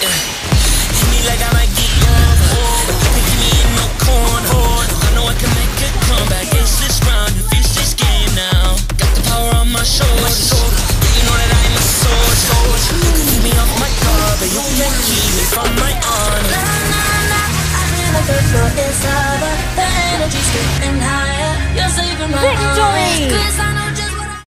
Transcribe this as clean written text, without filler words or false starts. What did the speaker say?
Yeah. Hit me like I might get over, but you can keep me in no corner. I know I can make a comeback. Ace this round, you finish this game now. Got the power on my shoulders. Yeah, you know that I'm a soldier. You can keep me off my guard, but you can't keep me from my honor. I feel like the floor is lava. The energy's getting higher. You're saving my Victory! honor. 'Cause I know